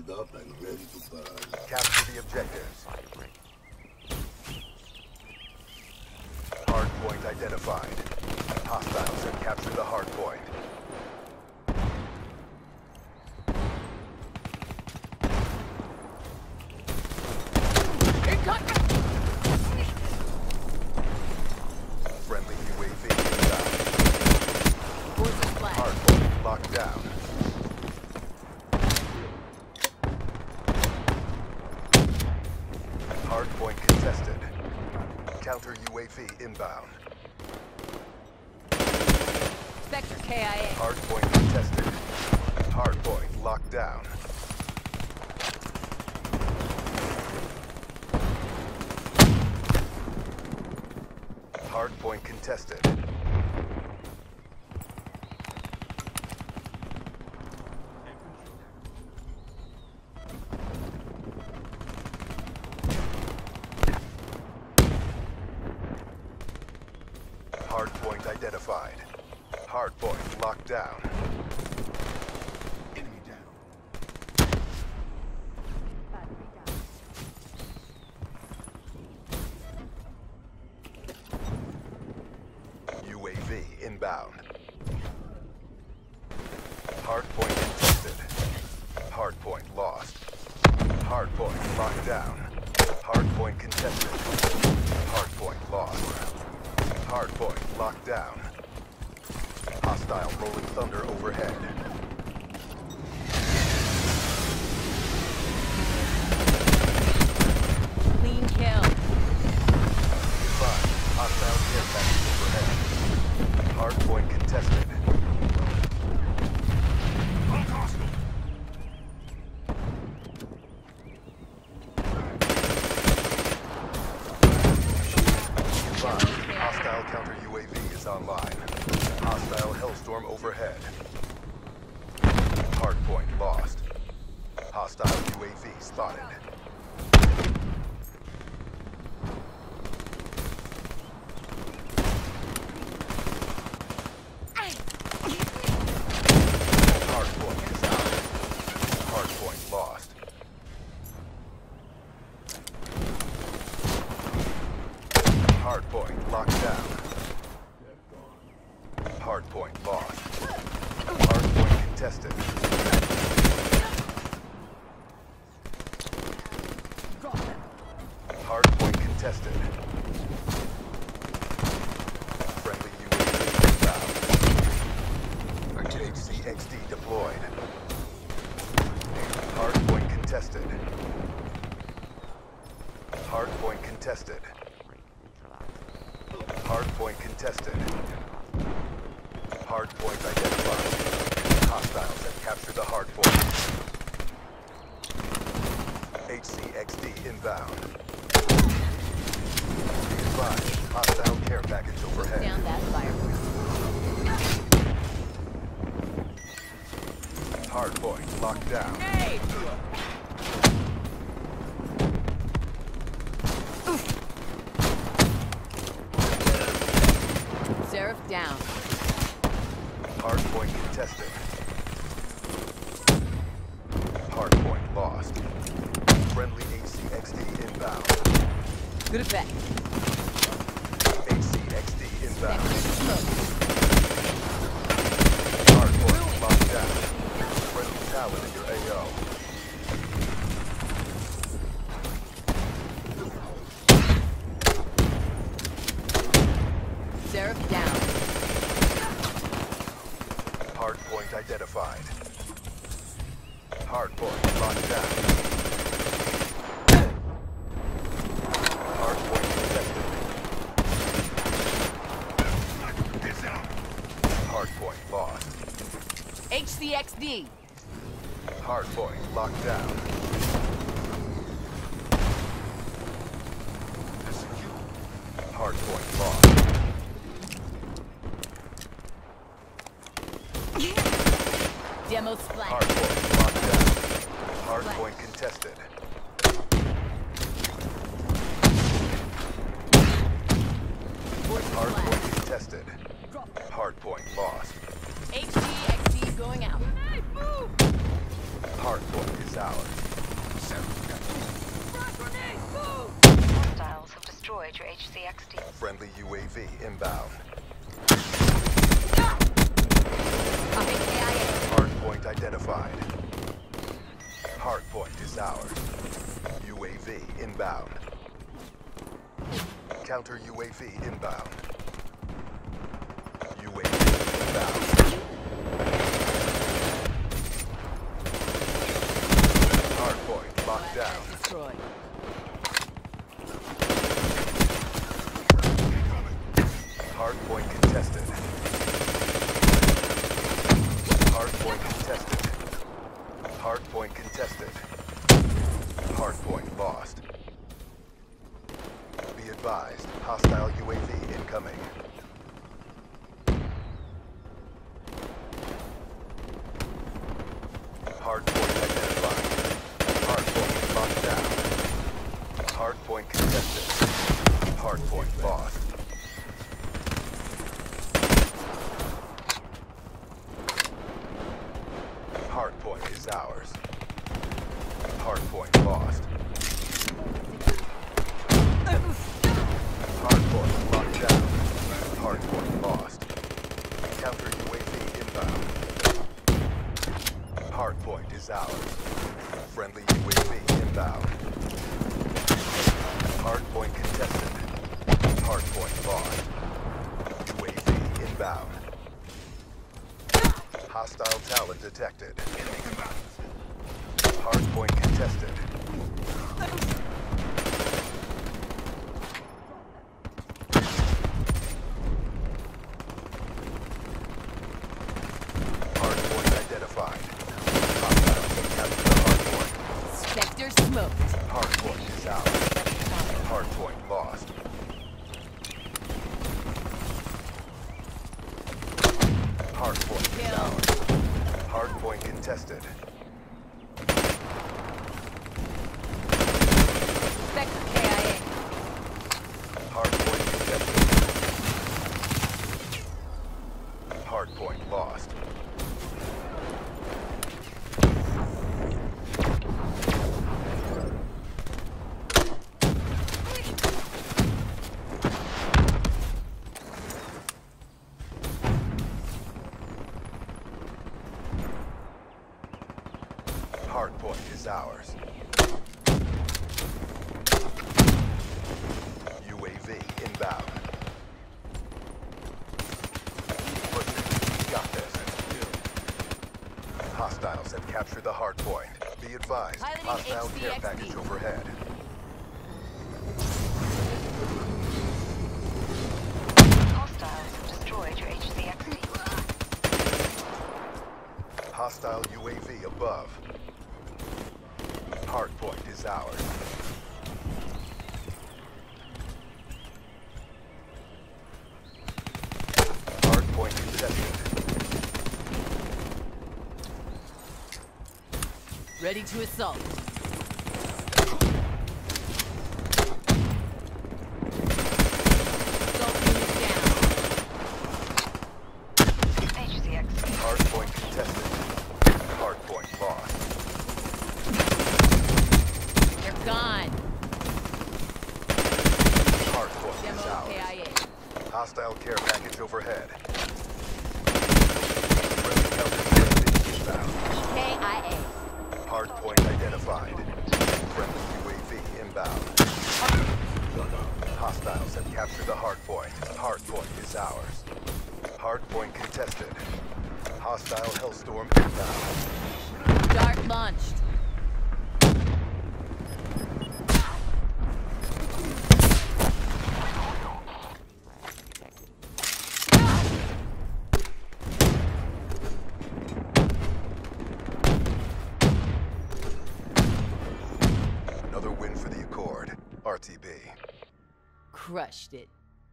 armed up and ready to burn. Capture the objectives. Hardpoint identified. Hostiles have captured the hardpoint. Friendly UAV inbound. Hardpoint locked down. Hardpoint contested. Counter UAV inbound. Spectre KIA. Hardpoint contested. Hardpoint locked down. Hardpoint contested. Hardpoint identified. Hardpoint locked down. Enemy down. UAV inbound. Hardpoint contested. Hardpoint lost. Hardpoint locked down. Hardpoint contested. Hardpoint lost. Hardpoint locked down. Hostile rolling thunder overhead. Clean kill. Goodbye. Hostile care package overhead. Hardpoint contested. Goodbye. Hostile counter UAV is online. Hostile hellstorm overhead. Hardpoint lost. Hostile UAV spotted. Hardpoint is out. Hardpoint lost. Hardpoint locked down. Hardpoint lost. Hardpoint contested. Hardpoint contested. Friendly UAV inbound. HCXD deployed. Hardpoint contested. Hardpoint contested. Hardpoint contested. Hardpoint identified. Hostiles have captured the hardpoint. HCXD inbound. Advised, hostile care package overhead. Down that fire. Hardpoint locked down. Hey! Seraph down. Hardpoint contested. Hardpoint lost. Friendly HCXD inbound. Good effect. HCXD inbound. Smoke. Hardpoint locked down. Friendly talent in your AO. Seraph down. Hardpoint identified. Hardpoint locked down. Hardpoint contested. Hardpoint lost. HCXD. Hardpoint locked down. Hardpoint lost. Demo splash. Hardpoint locked down. Hardpoint contested. Hardpoint contested. Hardpoint lost. HCXD going out. Hardpoint is ours. Hostiles have destroyed your HCXD. Friendly UAV inbound. Hardpoint identified. Hardpoint is ours. UAV inbound. Counter UAV inbound. UAV inbound. Hardpoint locked down. Destroyed. Hardpoint contested. Hardpoint contested. Hardpoint contested. Hardpoint lost. Be advised, hostile UAV incoming. Hardpoint identified. Hardpoint locked down. Hardpoint contested. Hardpoint lost. Hardpoint is ours. Hardpoint lost. Hardpoint locked down. Hardpoint lost. Counter UAV inbound. Hardpoint is ours. Friendly UAV inbound. Hardpoint contested. Hardpoint lost. UAV inbound. Hostile talent detected. Hardpoint contested. Hardpoint identified. Hostiles have captured the hardpoint. Spectre smoked. Hardpoint is out. Hardpoint lost. Hardpoint is out. Hardpoint contested. Spectre KIA. Hardpoint contested. Hardpoint lost. Hardpoint is ours. UAV inbound. Push it. Got this. Hostiles have captured the hardpoint. Be advised, Piloting hostile care HCXD. package overhead. Hostiles have destroyed your HCXD. Hostile UAV above. Hardpoint is ours. Hardpoint contested. Ready to assault. Assault unit down. HCXD. Hardpoint contested. Hardpoint lost. They're gone. Hardpoint Demo is ours. KIA. Hostile care package overhead. Friendly counter UAV inbound. KIA. Hardpoint identified. Friendly UAV inbound. Hostiles have captured the hardpoint. Hardpoint is ours. Hardpoint contested. Hostile Hellstorm inbound. Dart launched. Another win for the Accord. RTB. Crushed it.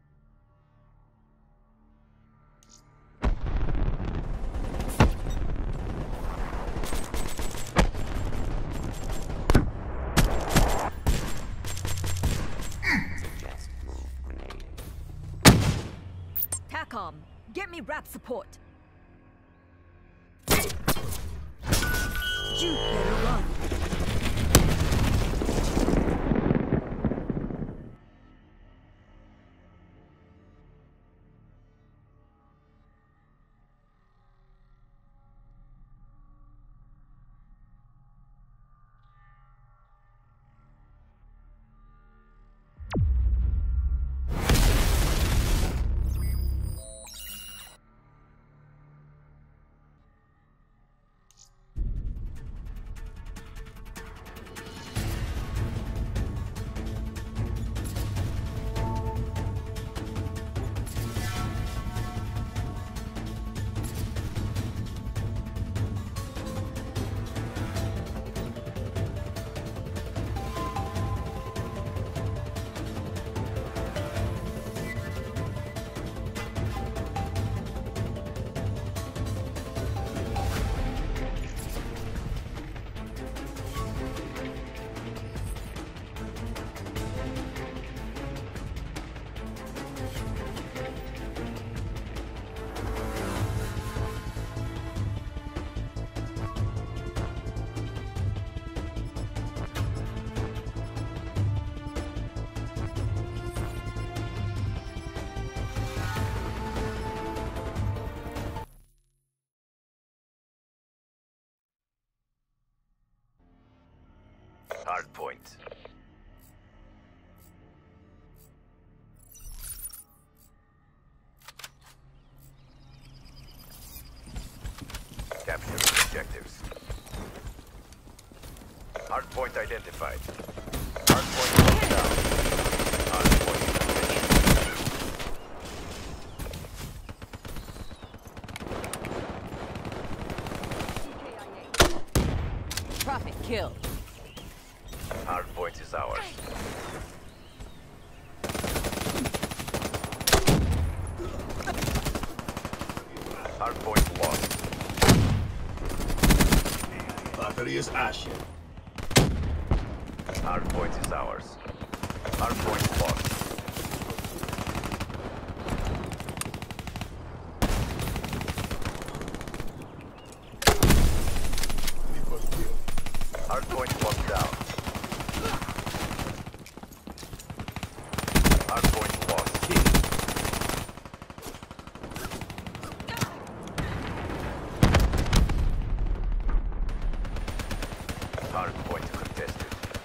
TACOM, get me rap support. You better run. Hardpoint. Capture objectives. Hardpoint identified. Hardpoint locked down. Hardpoint CIA. Prophet killed. Hardpoint is ours. Hardpoint lost. Battery is ashen. Hardpoint is ours. Hardpoint lost. Hardpoint locked down. Hardpoint lost. Hardpoint contested.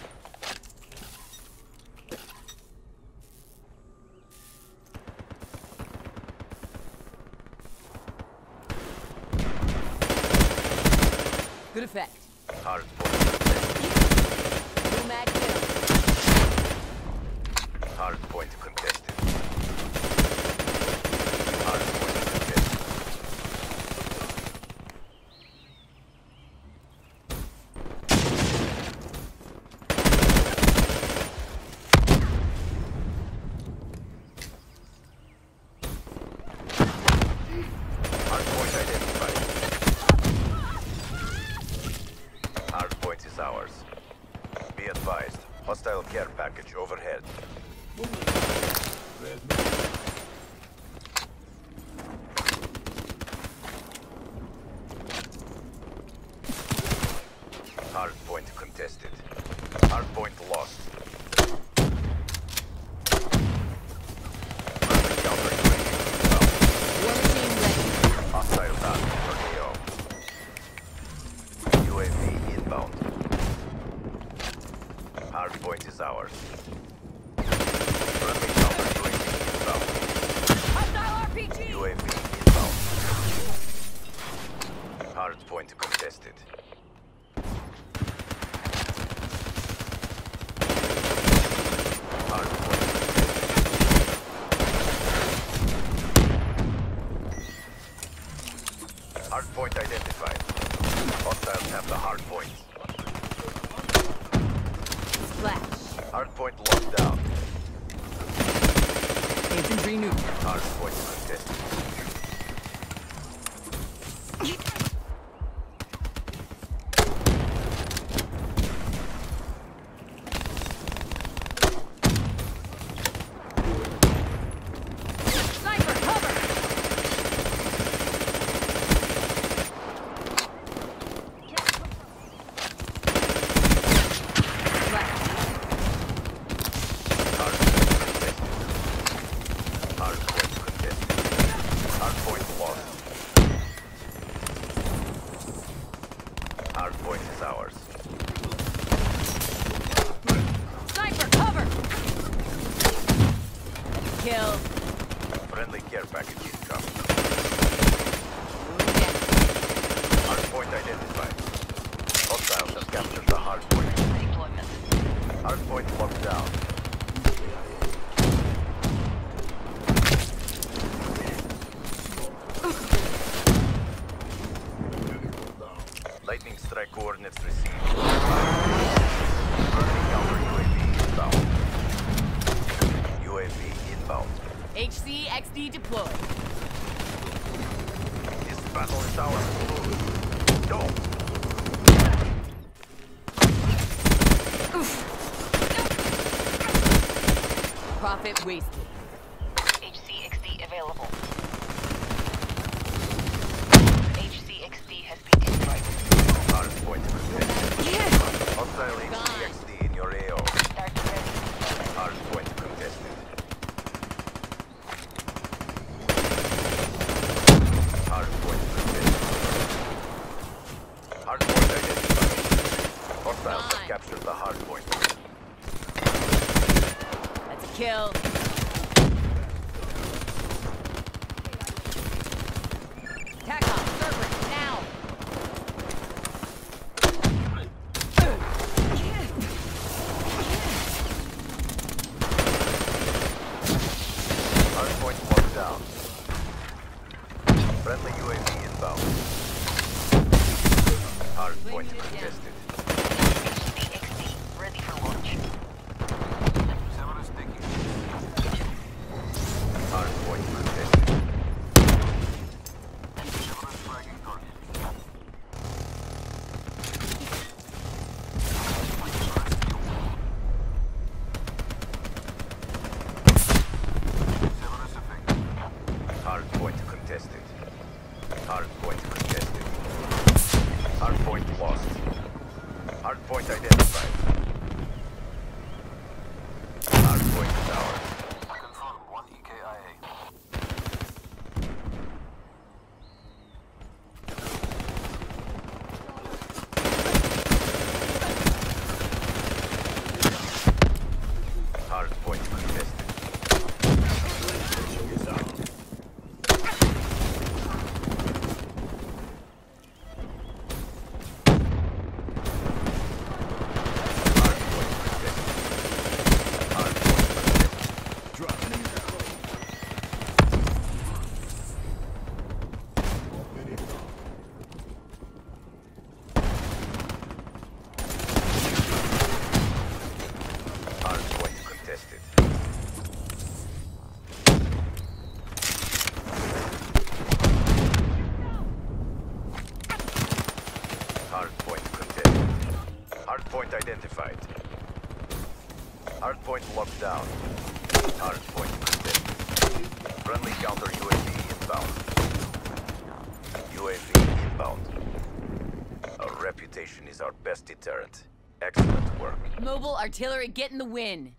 Good effect. Hardpoint. New mag kill. Hardpoint contested. Hardpoint contested. Hardpoint identified. Hardpoint is ours. Be advised, hostile care package overhead. Hardpoint contested. Hardpoint lost. Friendly counter War machine ready. hostile target for AO. UAV inbound. Hardpoint is ours. Friendly counter UAV inbound. Hostile RPG. UAV inbound. Hardpoint contested. Hardpoint identified. Hostiles have the hardpoint. Splash. Hardpoint locked down. Infantry neutral. Hardpoint contested. Sniper, cover. Hardpoint contested. Hardpoint lost. Hardpoint is ours. Sniper, cover! Kill. Friendly care package incoming. Wound down. Hardpoint identified. Hostiles have captured the hardpoint. Deployment. Hardpoint locked down. Lightning strike coordinates received. Friendly counter UAV inbound. UAV inbound. HCXD deployed. This battle is ours to lose. Go! Profit wasted. HCXD available. HCXD has been destroyed. Hardpoint contested. Yeah. Hostile HCXD in your AO. Start ready. Hardpoint contested. Hardpoint contested. Hardpoint identified. Hostiles have captured the hardpoint. That's a kill. TACOM, server, now. Hardpoint locked down. Friendly UAV inbound. Hardpoint contested. HCXD ready for launch. Hardpoint contested. Hardpoint contested. Hardpoint contested. Hardpoint lost. Hardpoint identified. Hardpoint is ours. Confirm 1 EKIA. Hardpoint contested. Is out. Hardpoint contested. Hardpoint contested. Drop me down. Hardpoint contested. Hardpoint contested. Hardpoint identified. Hardpoint locked down. Hardpoint contested. Friendly counter UAV inbound. UAV inbound. Our reputation is our best deterrent. Excellent work. Mobile artillery getting the win.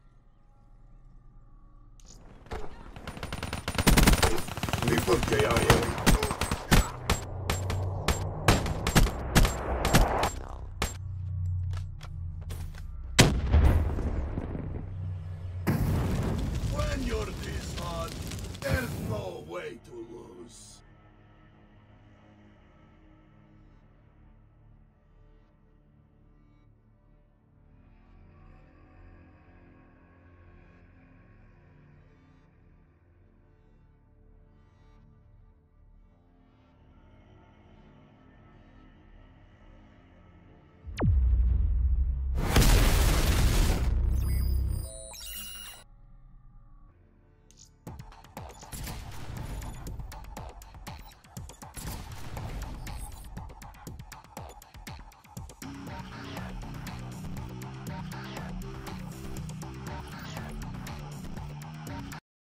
We put KIA. When you're this hot, there's no way to lose.